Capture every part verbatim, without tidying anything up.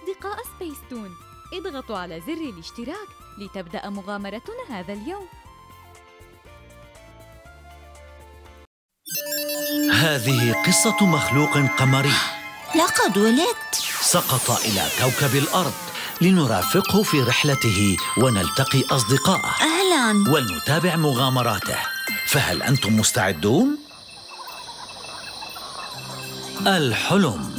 أصدقاء سبيس تون، اضغطوا على زر الاشتراك لتبدأ مغامرتنا هذا اليوم. هذه قصة مخلوق قمري. لقد ولدت. سقط إلى كوكب الأرض لنرافقه في رحلته ونلتقي أصدقائه. أهلاً. ولنتابع مغامراته. فهل أنتم مستعدون؟ الحلم.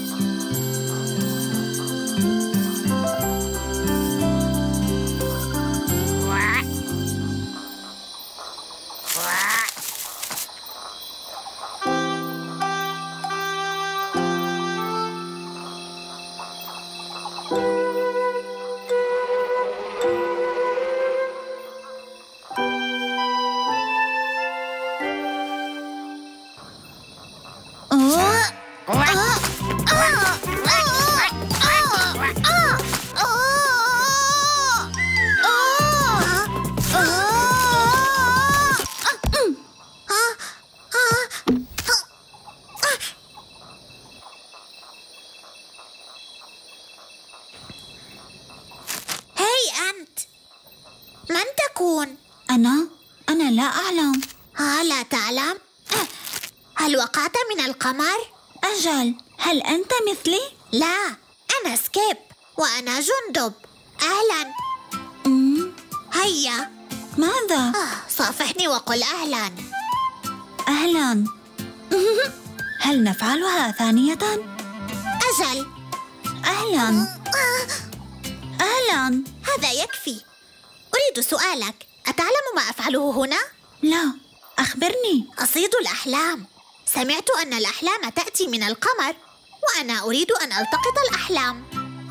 أنا؟ أنا لا أعلم. ها، لا تعلم؟ هل وقعت من القمر؟ أجل، هل أنت مثلي؟ لا، أنا سكيب وأنا جندب. أهلاً. مم. هيا. ماذا؟ آه، صافحني وقل أهلاً. أهلاً. هل نفعلها ثانية؟ أجل. أهلاً. أهلاً. هذا يكفي. أريد سؤالك، أتعلم ما أفعله هنا؟ لا، أخبرني. أصيد الأحلام. سمعت أن الأحلام تأتي من القمر، وأنا أريد أن ألتقط الأحلام.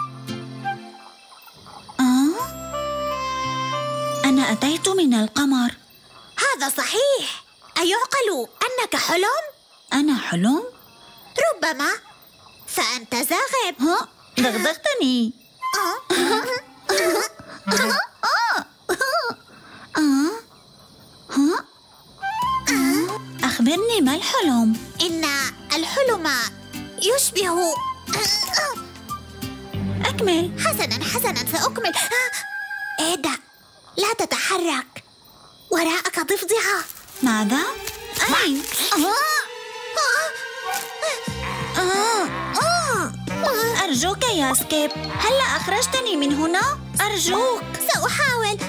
آه؟ أنا أتيت من القمر. هذا صحيح. أيعقل أنك حلم؟ أنا حلم؟ ربما. فأنت زاغب. ها؟ دغدغتني. آه. آه. ها؟ أخبرني، ما الحلم؟ إن الحلم يشبه. أكمل. حسناً حسناً، سأكمل. اهدأ، لا تتحرك. وراءك ضفدعة. ماذا؟ أين؟ أرجوك يا سكيب، هلّا أخرجتني من هنا؟ أرجوك. سأحاول.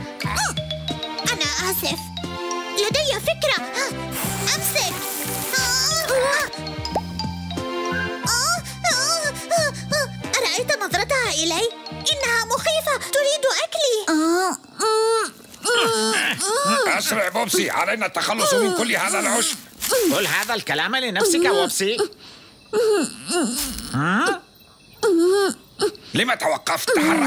أنا آسف، لدي فكرة. أمسك. أرأيت نظرتها إلي؟ إنها مخيفة، تريد أكلي. أسرع بوبسي، علينا التخلص من كل هذا العشب. قل هذا الكلام لنفسك بوبسي. ها؟ لما توقفت؟ تحرك.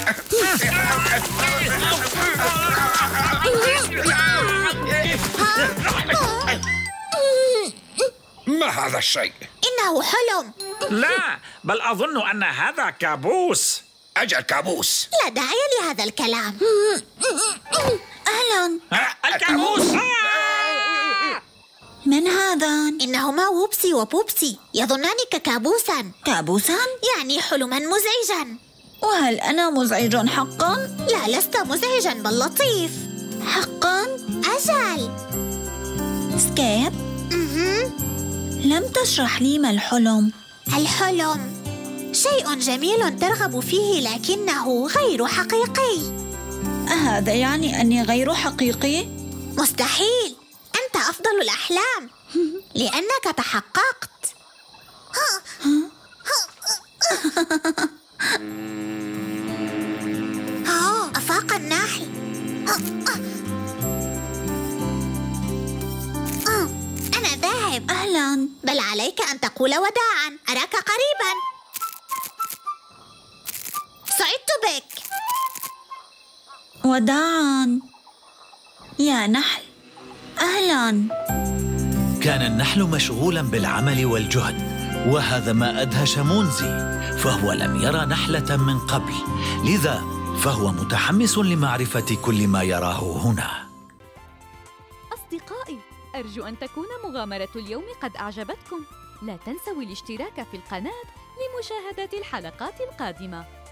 ما هذا الشيء؟ إنه حلم. لا، بل أظن أن هذا كابوس. أجل كابوس. لا داعي لهذا الكلام. أهلاً. الكابوس. من هذان؟ إنهما ووبسي وبوبسي، يظنانك كابوساً. كابوساً؟ يعني حلماً مزعجاً. وهل أنا مزعج حقاً؟ لا، لست مزعجاً بل لطيف. حقاً؟ أجل. سكيب؟ مهم. لم تشرح لي ما الحلم. الحلم شيء جميل ترغب فيه لكنه غير حقيقي. أهذا يعني أني غير حقيقي؟ مستحيل، أنت أفضل الأحلام لأنك تحققت. ها، أفاق النحل. أنا ذاهب. أهلاً. بل عليك أن تقول وداعاً، أراك قريباً. سعدت بك. وداعاً يا نحل. أهلاً. كان النحل مشغولاً بالعمل والجهد، وهذا ما أدهش مونزي، فهو لم يرى نحلة من قبل، لذا فهو متحمس لمعرفة كل ما يراه هنا. أصدقائي، أرجو أن تكون مغامرة اليوم قد أعجبتكم. لا تنسوا الاشتراك في القناة لمشاهدة الحلقات القادمة.